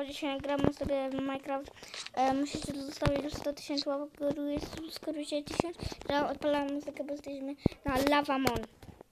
dzisiaj gramy sobie w Minecraft. Musicie zostawić już 100 000 łapek w górę, subskrybujcie 1000. Teraz odpalamy muzykę, bo jesteśmy na Lavamon.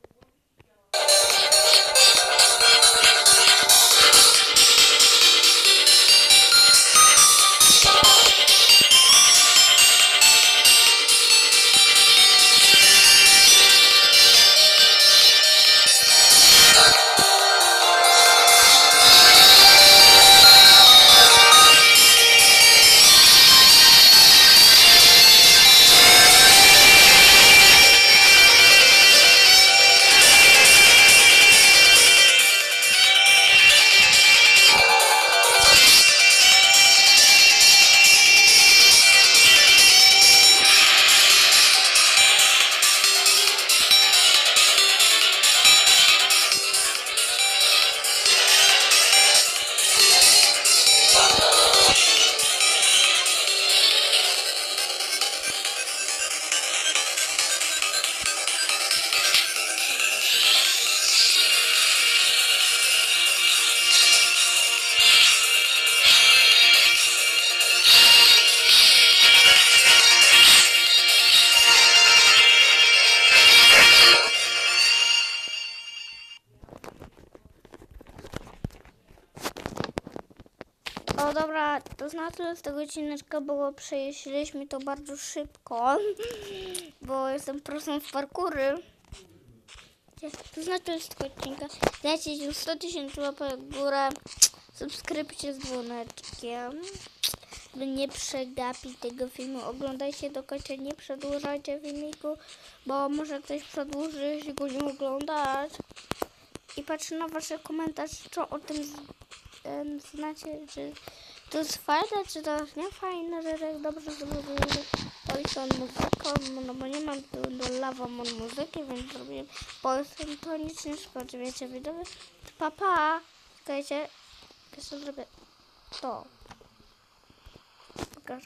O dobra, to znaczy z tego odcineczka było, przejechaliśmy to bardzo szybko, bo jestem prostą w parkury. To znaczy z tego odcinka dajcie już 100 000 łapek w górę, subskrypcję z dzwoneczkiem, by nie przegapić tego filmu. Oglądajcie do końca, nie przedłużajcie filmiku, bo może ktoś przedłuży, jeśli go nie oglądać. I patrzę na wasze komentarze, co o tym znacie, czy to jest fajne, czy to jest nie fajne, że tak dobrze zrobiłem polską muzyką, no bo nie mam tu do Lavamon muzyki, więc zrobiłem polską, to nic nie szkodzi, wiecie, widzowie. Papa, czekajcie, jeszcze zrobię to. Pokaż.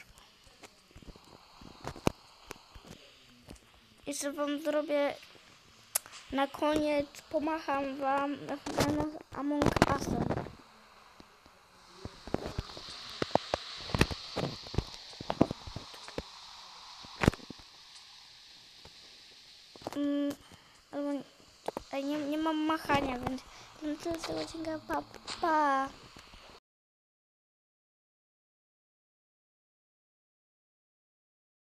Jeszcze wam zrobię na koniec, pomacham wam Among Usem. Nie mam machania, więc to jest tego odcinka. Pa.